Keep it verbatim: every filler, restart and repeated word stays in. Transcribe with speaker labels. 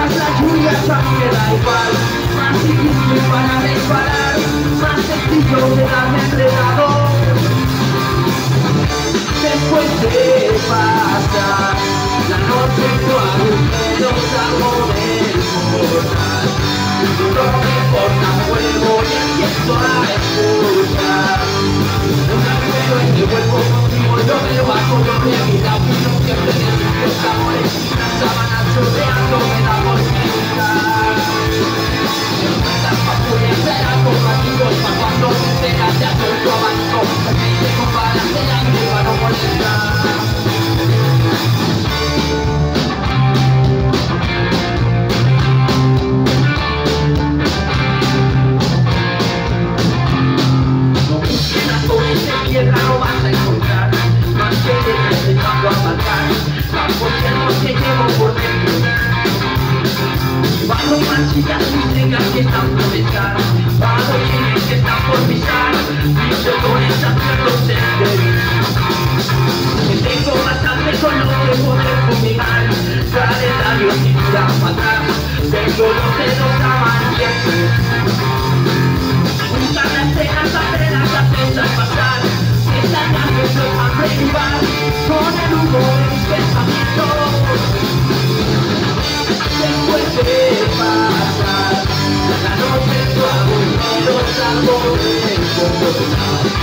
Speaker 1: más la lluvia a mí me da igual. Más difícil para disparar, más sencillo quedarme enredado. Después de pasar la noche en tu agujero salgo del portal. No me importa, vuelvo y empiezo a escuchar un agujero en mi cuerpo contigo, yo me lo bajo, yo me he quitado uno siempre de tus amores, las sábanas chorreando me da por mirar. No estás pa' poder ser algo amigos, pa' cuando te enteras ya soy tu abanico, me tengo para hacer la para no molestar. No vas a encontrar más que necesitando aparcar las conciertos que llevo por dentro. Bajo manchillas místicas que están por estar, bajo chines que están por pisar, mis botones abiertos senderos. Que tengo bastante con lo que poder fumigar, planetarios sin mirar para atrás, tengo los dedos amarillentos. Buscar las cenas, hacer las acesas pasar. Están haciendo a derivar con el humo de mis pensamientos. Después de pasar la noche en tu agujero salgo del portal.